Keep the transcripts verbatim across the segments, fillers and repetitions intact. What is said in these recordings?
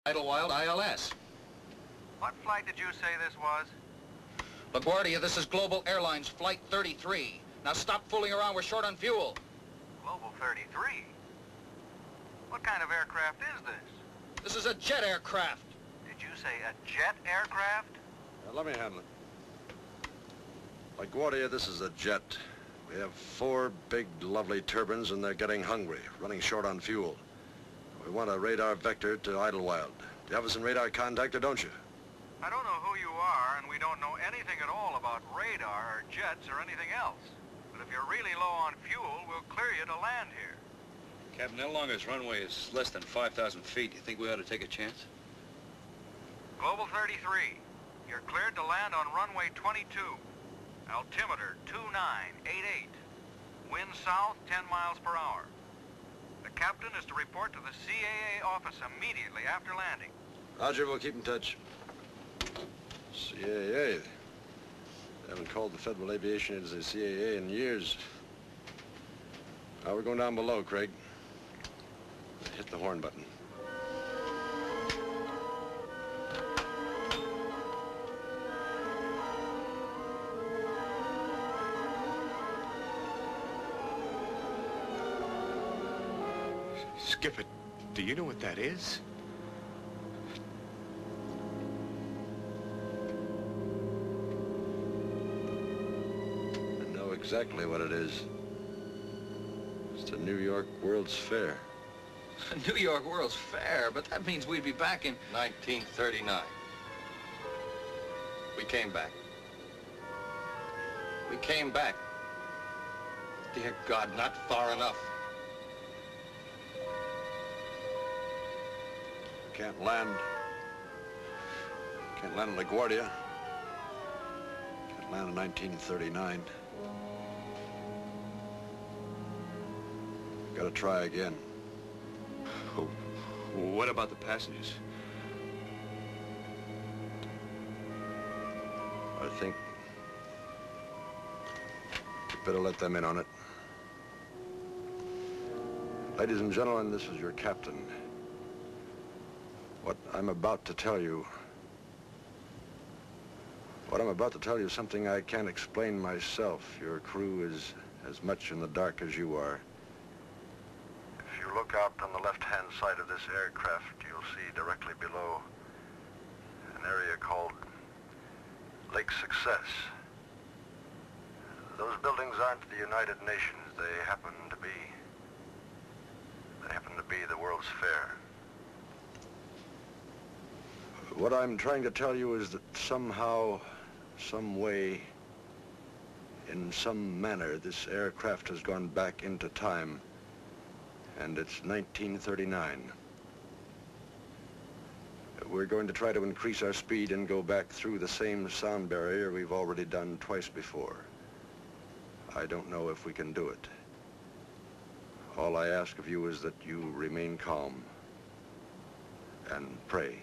Idlewild I L S. What flight did you say this was? LaGuardia, this is Global Airlines Flight thirty-three. Now stop fooling around, we're short on fuel. Global thirty-three? What kind of aircraft is this? This is a jet aircraft. Did you say a jet aircraft? Now, let me handle it. LaGuardia, this is a jet. We have four big, lovely turbines, and they're getting hungry, running short on fuel. We want a radar vector to Idlewild. Do you have us in radar contact, or don't you? I don't know who you are, and we don't know anything at all about radar or jets or anything else. But if you're really low on fuel, we'll clear you to land here. Captain, how long as runway is less than five thousand feet? Do you think we ought to take a chance? Global thirty-three, you're cleared to land on runway twenty-two. Altimeter two nine eight eight. Wind south ten miles per hour. The captain is to report to the C A A office immediately after landing. Roger, we'll keep in touch. C A A. They haven't called the Federal Aviation Agency C A A in years. Now we're going down below, Craig. Hit the horn button. Skipper, do you know what that is? I know exactly what it is. It's the New York World's Fair. New York World's Fair, but that means we'd be back in nineteen thirty-nine. We came back. We came back. Dear God, not far enough. Can't land. Can't land in LaGuardia. Can't land in nineteen thirty-nine. Gotta try again. Oh, what about the passengers? I think you better let them in on it. Ladies and gentlemen, this is your captain. What I'm about to tell you, what I'm about to tell you is something I can't explain myself. Your crew is as much in the dark as you are. If you look out on the left-hand side of this aircraft, you'll see directly below an area called Lake Success. Those buildings aren't the United Nations. They happen to be, they happen to be the World's Fair. What I'm trying to tell you is that somehow, some way, in some manner, this aircraft has gone back into time, and it's nineteen thirty-nine. We're going to try to increase our speed and go back through the same sound barrier we've already done twice before. I don't know if we can do it. All I ask of you is that you remain calm and pray.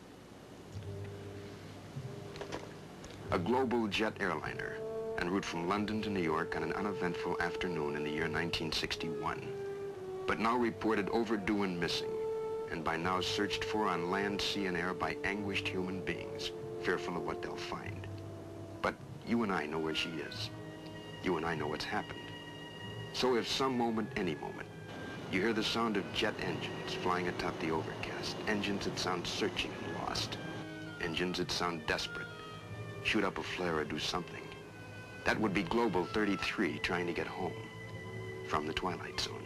A global jet airliner, en route from London to New York on an uneventful afternoon in the year nineteen sixty-one, but now reported overdue and missing, and by now searched for on land, sea, and air by anguished human beings, fearful of what they'll find. But you and I know where she is. You and I know what's happened. So if some moment, any moment, you hear the sound of jet engines flying atop the overcast, engines that sound searching and lost, engines that sound desperate, shoot up a flare or do something, that would be Global thirty-three trying to get home from the Twilight Zone.